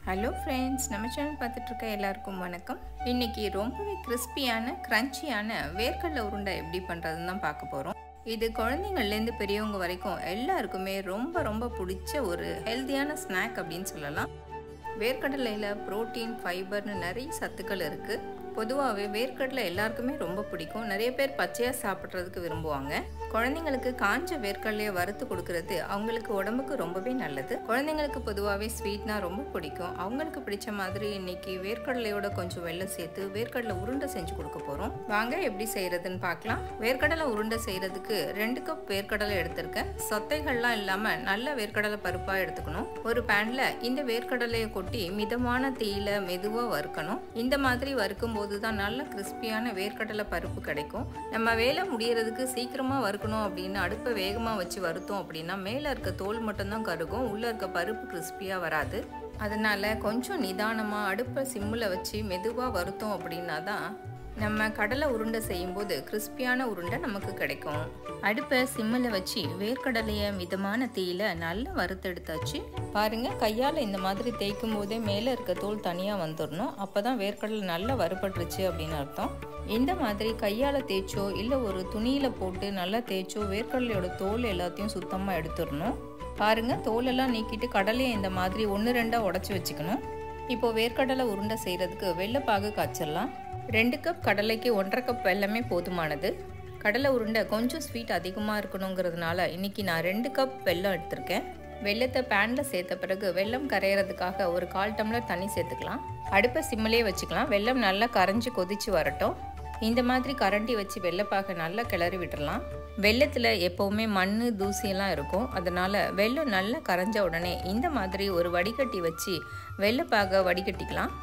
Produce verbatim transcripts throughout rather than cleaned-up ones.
Hello friends, நம்ம channel பார்த்துட்டு இருக்க எல்லாருக்கும் வணக்கம். இன்றைக்கி ரொம்பவே கிறிஸ்பியான கிரன்ச்சியான வேர்க்கடலை உருண்டை எப்படி பண்ணுறதுன்னு தான் பார்க்க போகிறோம். இது குழந்தைங்கள்லேருந்து பெரியவங்க வரைக்கும் எல்லாருக்குமே ரொம்ப ரொம்ப பிடிச்ச ஒரு ஹெல்த்தியான ஸ்நாக் அப்படின்னு சொல்லலாம். வேர்க்கடலையில் ப்ரோட்டீன், ஃபைபர்னு நிறைய சத்துக்கள் இருக்குது. பொதுவாகவே வேர்க்கடலை எல்லாருக்குமே ரொம்ப பிடிக்கும். நிறைய பேர் பச்சையாக சாப்பிட்றதுக்கு விரும்புவாங்க. குழந்தைங்களுக்கு காஞ்ச வேர்க்கடலையை வறுத்து கொடுக்கறது அவங்களுக்கு உடம்புக்கு ரொம்பவே நல்லது. குழந்தைங்களுக்கு பொதுவாகவே ஸ்வீட்னா ரொம்ப பிடிக்கும். அவங்களுக்கு பிடிச்ச மாதிரி இன்னைக்கு வேர்க்கடலையோட கொஞ்சம் வெல்லம் சேர்த்து வேர்க்கடலை உருண்டை செஞ்சு கொடுக்க போகிறோம். வாங்க எப்படி செய்கிறதுன்னு பார்க்கலாம். வேர்க்கடலை உருண்டை செய்கிறதுக்கு ரெண்டு கப் வேர்க்கடலை எடுத்திருக்கேன். சொத்தைகள்லாம் இல்லாமல் நல்ல வேர்க்கடலை பருப்பாக எடுத்துக்கணும். ஒரு பேனில் இந்த வேர்க்கடலையை கொட்டி மிதமான தீயில மெதுவாக வறுக்கணும். இந்த மாதிரி வறுக்கும் போது தான் நல்ல கிறிஸ்பியான வேர்க்கடலை பருப்பு கிடைக்கும். நம்ம வேலை முடியறதுக்கு சீக்கிரமாக வறுக்கணும் அப்படின்னு அடுப்பை வேகமாக வச்சு வறுத்தோம் அப்படின்னா மேலே இருக்க தோல் மட்டும்தான் கருகும், உள்ளே இருக்க பருப்பு கிறிஸ்பியாக வராது. அதனால் கொஞ்சம் நிதானமாக அடுப்பை சிம்மில் வச்சு மெதுவாக வறுத்தோம் அப்படின்னா தான் நம்ம கடலை உருண்டை செய்யும்போது கிறிஸ்பியான உருண்டை நமக்கு கிடைக்கும். அடுப்பை சிம்மில் வச்சு வேர்க்கடலையை மிதமான தீயில நல்லா வறுத்தெடுத்தாச்சு. பாருங்கள், கையால் இந்த மாதிரி தேய்க்கும் போதே மேலே இருக்க தோல் தனியாக வந்துடணும். அப்போ தான் வேர்க்கடலை நல்லா வறுபட்டுருச்சு அப்படின்னு அர்த்தம். இந்த மாதிரி கையால் தேய்ச்சோ இல்லை ஒரு துணியில் போட்டு நல்லா தேய்ச்சோ வேர்க்கடலையோட தோல் எல்லாத்தையும் சுத்தமாக எடுத்துடணும். பாருங்கள், தோலெல்லாம் நீக்கிட்டு கடலையை இந்த மாதிரி ஒன்று ரெண்டாக உடச்சி வச்சுக்கணும். இப்போது வேர்க்கடலை உருண்டை செய்கிறதுக்கு வெள்ளைப்பாகு காய்ச்சிடலாம். ரெண்டு கப் கடலைக்கு ஒன்றரை கப் வெல்லமே போதுமானது. கடலை உருண்டை கொஞ்சம் ஸ்வீட் அதிகமாக இருக்கணுங்கிறதுனால இன்றைக்கி நான் ரெண்டு கப் வெல்லம் எடுத்திருக்கேன். வெல்லத்தை பேனில் சேர்த்த பிறகு வெல்லம் கரையிறதுக்காக ஒரு கால் டம்ளர் தண்ணி சேர்த்துக்கலாம். அடுப்பை சிம்மிலே வச்சுக்கலாம். வெல்லம் நல்லா கரைஞ்சி கொதித்து வரட்டும். இந்த மாதிரி கரண்டி வச்சு வெள்ளைப்பாக நல்லா கிளறி விட்டுடலாம். வெள்ளத்தில் எப்போவுமே மண் தூசியெல்லாம் இருக்கும். அதனால் வெல்லம் நல்லா கரைஞ்ச உடனே இந்த மாதிரி ஒரு வடிகட்டி வச்சு வெள்ளைப்பாக வடிகட்டிக்கலாம்.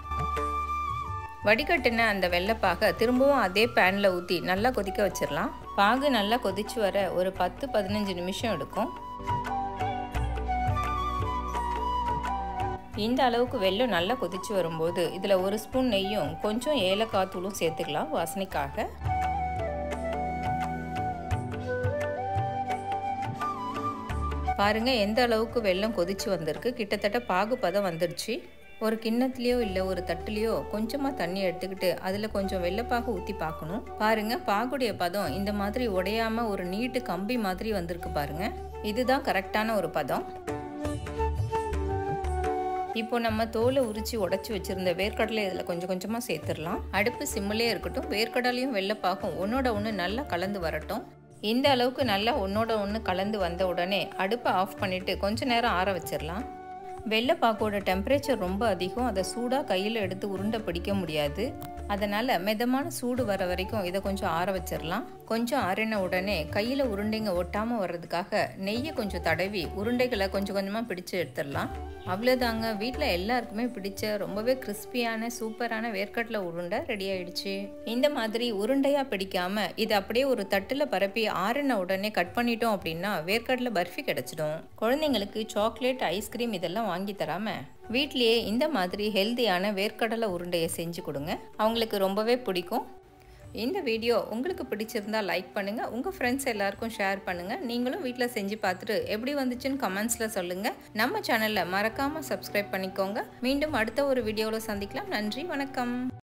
வடிகட்டின அந்த வெள்ளைப்பாக திரும்பவும் அதே பேனில் ஊற்றி நல்லா கொதிக்க வச்சிடலாம். பாகு நல்லா கொதிச்சு வர ஒரு பத்து பதினஞ்சு நிமிஷம் எடுக்கும். இந்த அளவுக்கு வெல்லம் நல்லா கொதிச்சு வரும்போது இதில் ஒரு ஸ்பூன் நெய்யும் கொஞ்சம் ஏலக்காய் தூளும் சேர்த்துக்கலாம் வாசனைக்காக. பாருங்கள், எந்த அளவுக்கு வெல்லம் கொதிச்சு வந்திருக்கு. கிட்டத்தட்ட பாகு பதம் வந்துடுச்சு. ஒரு கிண்ணத்துலேயோ இல்லை ஒரு தட்டுலேயோ கொஞ்சமாக தண்ணி எடுத்துக்கிட்டு அதில் கொஞ்சம் வெள்ளைப்பாகு ஊற்றி பார்க்கணும். பாருங்கள், பாகுடைய பதம் இந்த மாதிரி உடையாமல் ஒரு நீட்டு கம்பி மாதிரி வந்திருக்கு. பாருங்கள், இதுதான் கரெக்டான ஒரு பதம். இப்போ நம்ம தோலை உரிச்சு உடச்சி வச்சுருந்த வேர்க்கடலை இதில் கொஞ்சம் கொஞ்சமாக சேர்த்துடலாம். அடுப்பு சிம்மிலே இருக்கட்டும். வேர்க்கடலையும் வெள்ளைப்பாகும் ஒன்றோட ஒன்று நல்லா கலந்து வரட்டும். இந்த அளவுக்கு நல்லா ஒன்றோட ஒன்று கலந்து வந்த உடனே அடுப்பை ஆஃப் பண்ணிவிட்டு கொஞ்சம் நேரம் ஆற வச்சிடலாம். வெள்ளைப்பாக்கோட டெம்பரேச்சர் ரொம்ப அதிகம். அதை சூடாக கையில் எடுத்து உருண்டை பிடிக்க முடியாது. அதனால் மிதமான சூடு வர வரைக்கும் இதை கொஞ்சம் ஆற வச்சிடலாம். கொஞ்சம் ஆறின உடனே கையில் உருண்டைங்க ஒட்டாமல் வர்றதுக்காக நெய்யை கொஞ்சம் தடவி உருண்டைகளை கொஞ்சம் கொஞ்சமாக பிடிச்சு எடுத்துடலாம். அவ்வளோதாங்க, வீட்டில் எல்லாருக்குமே பிடிச்ச ரொம்பவே கிறிஸ்பியான சூப்பரான வேர்க்கடலை உருண்டை ரெடி ஆயிடுச்சு. இந்த மாதிரி உருண்டையாக பிடிக்காமல் இது அப்படியே ஒரு தட்டில் பரப்பி ஆறின உடனே கட் பண்ணிட்டோம் அப்படின்னா வேர்க்கடலை பர்ஃபி கிடச்சிடும். குழந்தைங்களுக்கு சாக்லேட், ஐஸ்கிரீம் இதெல்லாம் வாங்கி தராமல் வீட்லேயே இந்த மாதிரி ஹெல்த்தியான வேர்க்கடலை உருண்டையை செஞ்சு கொடுங்க. அவங்களுக்கு ரொம்பவே பிடிக்கும். இந்த வீடியோ உங்களுக்கு பிடிச்சிருந்தா லைக் பண்ணுங்கள். உங்கள் ஃப்ரெண்ட்ஸ் எல்லாருக்கும் ஷேர் பண்ணுங்கள். நீங்களும் வீட்டில் செஞ்சு பார்த்துட்டு எப்படி வந்துச்சுன்னு கமெண்ட்ஸில் சொல்லுங்கள். நம்ம சேனலில் மறக்காமல் சப்ஸ்கிரைப் பண்ணிக்கோங்க. மீண்டும் அடுத்த ஒரு வீடியோவில் சந்திக்கலாம். நன்றி, வணக்கம்.